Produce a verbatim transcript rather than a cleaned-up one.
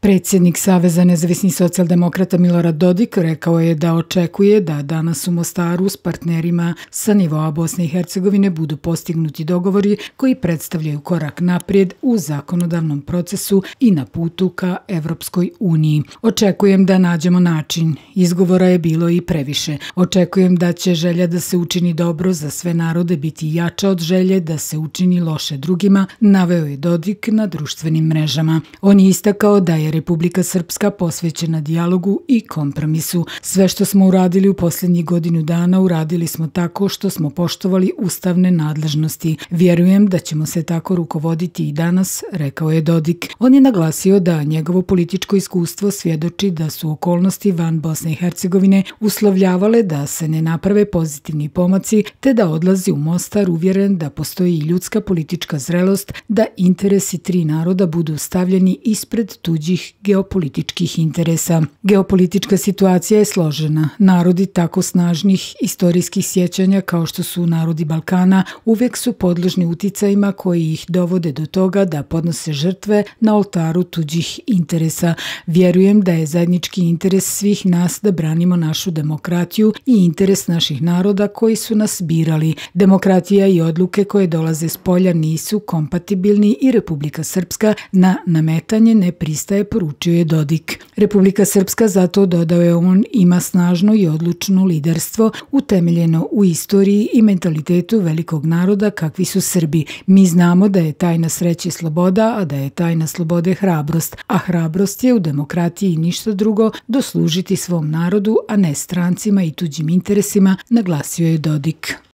Predsjednik Saveza nezavisnih socijaldemokrata Milorad Dodik rekao je da očekuje da danas u Mostaru s partnerima sa nivoa Bosne i Hercegovine budu postignuti dogovori koji predstavljaju korak naprijed u zakonodavnom procesu i na putu ka Evropskoj uniji. Očekujem da nađemo način. Izgovora je bilo i previše. Očekujem da će želja da se učini dobro za sve narode biti jača od želje da se učini loše drugima, naveo je Dodik na društvenim mrežama. On je istakao da je Republika Srpska posvećena dijalogu i kompromisu. Sve što smo uradili u posljednjih godinu dana uradili smo tako što smo poštovali ustavne nadležnosti. Vjerujem da ćemo se tako rukovoditi i danas, rekao je Dodik. On je naglasio da njegovo političko iskustvo svjedoči da su okolnosti van Bosne i Hercegovine uslovljavale da se ne naprave pozitivni pomaci, te da odlazi u Mostar uvjeren da postoji ljudska politička zrelost da interesi tri naroda budu stavljeni ispred tuđih geopolitičkih interesa. Geopolitička situacija je složena. Narodi tako snažnih istorijskih sjećanja kao što su narodi Balkana uvijek su podložni uticajima koji ih dovode do toga da podnose žrtve na oltaru tuđih interesa. Vjerujem da je zajednički interes svih nas da branimo našu demokratiju i interes naših naroda koji su nas birali. Demokratija i odluke koje dolaze s polja nisu kompatibilni i Republika Srpska na nametanje ne pristaje, poručio je Dodik. Republika Srpska, zato dodao je on, ima snažno i odlučno liderstvo utemeljeno u istoriji i mentalitetu velikog naroda kakvi su Srbi. Mi znamo da je tajna sreće sloboda, a da je tajna slobode hrabrost, a hrabrost je u demokratiji ništa drugo do služiti svom narodu, a ne strancima i tuđim interesima, naglasio je Dodik.